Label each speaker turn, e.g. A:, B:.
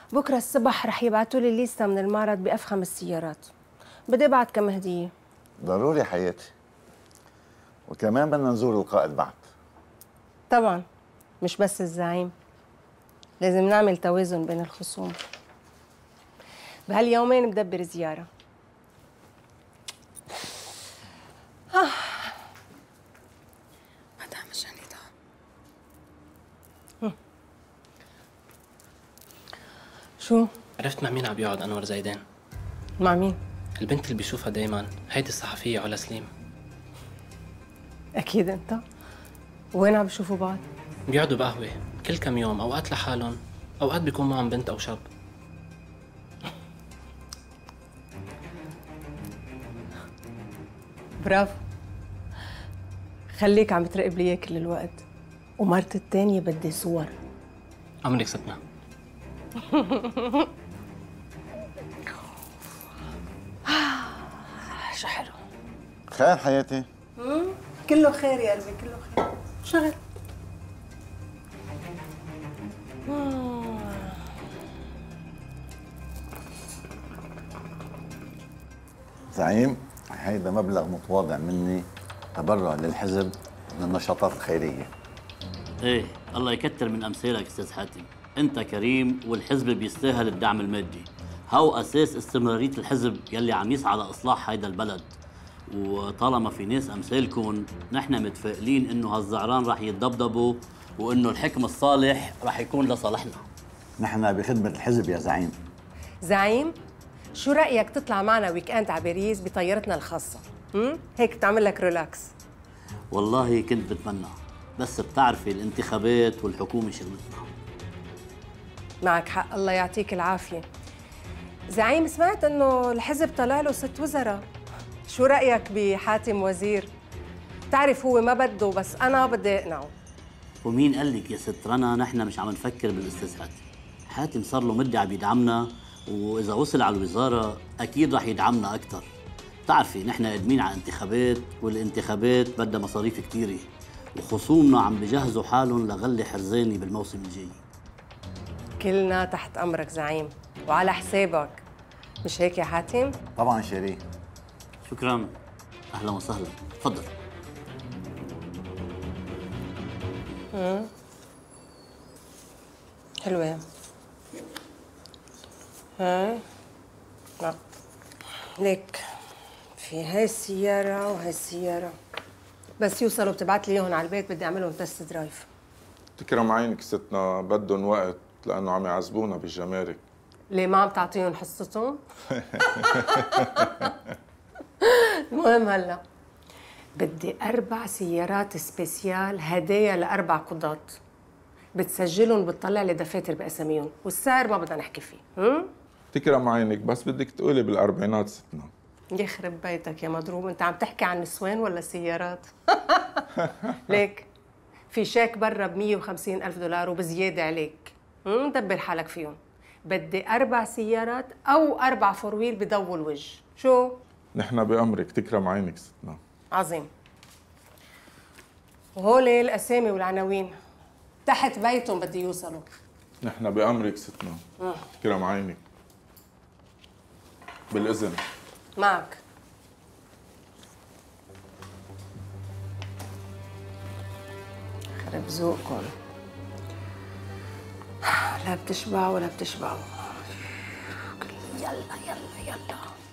A: بكره الصبح رح يبعتوا لي ليستا من المعرض بأفخم السيارات. بدي ابعت كم هديه.
B: ضروري حياتي. وكمان بدنا نزور القائد بعد.
A: طبعا، مش بس الزعيم، لازم نعمل توازن بين الخصوم. بهاليومين بدبر زياره.
C: مدام جنيدة،
A: شو؟
D: عرفت مع مين عم يقعد أنور زيدان؟
A: مع مين؟
D: البنت اللي بيشوفها دايما، هيدي الصحفية علا سليم.
A: اكيد انت. وين عم بشوفوا بعض؟
D: بيقعدوا بقهوة كل كم يوم، أوقات لحالهم، أوقات بيكون معهم بنت أو شاب.
A: برافو. خليك عم تراقب لي اياه كل الوقت. ومرت التانية بدي صور.
D: أمرك ستنا.
A: شو حلو.
B: خير حياتي.
A: كله خير يا قلبي، كله خير. شغل.
B: زعيم، هيدا مبلغ متواضع مني تبرع للحزب للنشاطات الخيرية.
E: ايه، الله يكتر من امثالك استاذ حاتم. انت كريم والحزب بيستاهل الدعم المادي. هو اساس استمراريه الحزب يلي عم يسعى لاصلاح هيدا البلد. وطالما في ناس امثالكم، نحن متفائلين انه هالزعران رح يتضبضبوا وانه الحكم الصالح رح يكون لصالحنا.
B: نحن بخدمة الحزب يا زعيم.
A: زعيم، شو رأيك تطلع معنا ويك اند على باريس بطيارتنا الخاصة؟ هيك بتعمل لك ريلاكس.
E: والله كنت بتمنى، بس بتعرفي الانتخابات والحكومه شغلتنا.
A: معك حق، الله يعطيك العافية. زعيم، سمعت انه الحزب طلع له 6 وزراء. شو رأيك بحاتم وزير؟ بتعرف هو ما بده، بس أنا بدي أقنعه.
E: ومين قال لك يا ست رنا نحن مش عم نفكر بالاستاذ حاتم؟ حاتم صار له مدة عم يدعمنا، وإذا وصل على الوزارة أكيد رح يدعمنا أكثر. بتعرفي نحن قادمين على انتخابات، والانتخابات بدها مصاريف كثيرة، وخصومنا عم بجهزوا حالهم لغلة حرزاني بالموسم الجاي.
A: كلنا تحت أمرك زعيم، وعلى حسابك. مش هيك يا حاتم؟
B: طبعا شريك.
E: شكرا، أهلا وسهلا، تفضل.
A: حلوة. ها؟ لا، ليك في هاي السيارة وهاي السيارة، بس يوصلوا بتبعت لي اياهم على البيت، بدي اعملهم تست درايف.
F: تكرم عينك ستنا، بدهم وقت لأنه عم يعذبونا بالجمارك.
A: ليه ما عم تعطيهم حصتهم؟ المهم هلا بدي 4 سيارات سبيسيال هدايا ل4 قضاة. بتسجلهم وبتطلع لي دفاتر باساميهم، والسعر ما بدنا نحكي فيه.
F: تكرم عينك، بس بدك تقولي بالأربعينات ستنا.
A: يخرب بيتك يا مضروب، انت عم تحكي عن نسوان ولا سيارات؟ ليك في شيك برا ب150,000 دولار وبزياده عليك. دبر حالك فيهم. بدي 4 سيارات او 4 فورويل بضووا الوجه. شو؟
F: نحن بأمرك، تكرم عينك ستنا.
A: عظيم. وهولي الاسامي والعناوين تحت بيتهم بدي يوصلوا.
F: نحن بأمرك ستنا. تكرم عينك. بالإذن.
A: معك. خرب ذوقكم. لا بتشبعوا ولا بتشبعوا. يلا يلا يلا.